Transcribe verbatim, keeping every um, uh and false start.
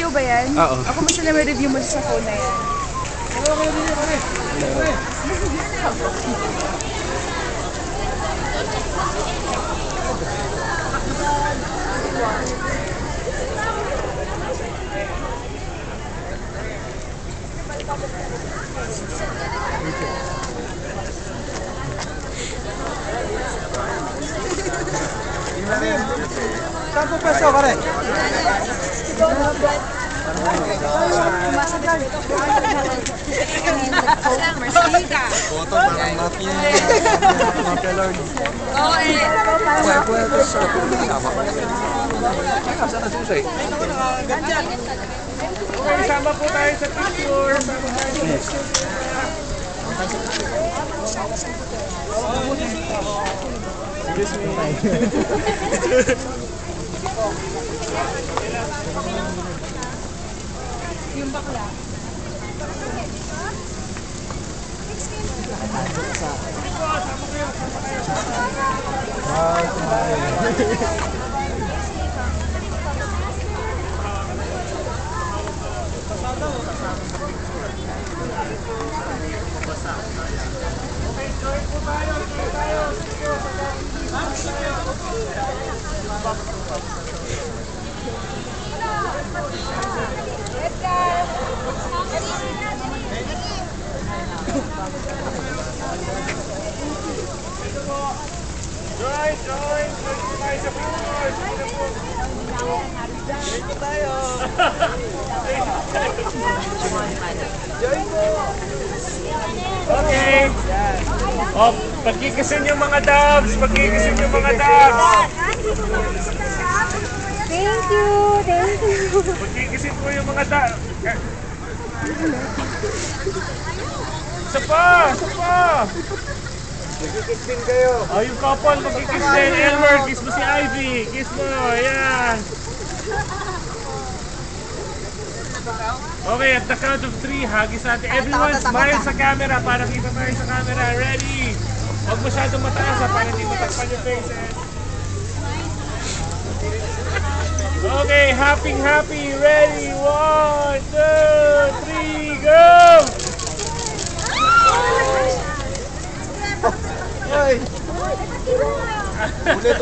Video ba yan? Oo. Ako mas na may review mo sa phone na yan. Hello, hello. Saan po pwesto ka rin? Foto parang mafia. Mafia lord. Oo eh. Pwede po ito sa sama. Saan ang susay? Okay, sama po tayo sa picture. Sama tayo sa picture. Excuse me. Yung bakla. Okay, join po tayo. Join tayo. Join, join. Join po tayo sa picture. Join po tayo. Join po. Okay. Oh, pagkikisin yung mga doves. Pagkikisin yung mga doves. Thank you, thank you. Pagkikisin po yung mga doves. Isa pa, isa pa. Nagkikis din kayo. Oh, yung couple, magkikis din. Elmer, kiss mo si Ivy. Kiss mo, ayan. Okay, at the count of three, hagis natin. Everyone, smile sa camera para kita tayo sa camera. Ready? Huwag masyadong mataas ha, para hindi matakpan yung faces. Okay, happy, happy. Ready? One, two, three, go! Ay! Ulit.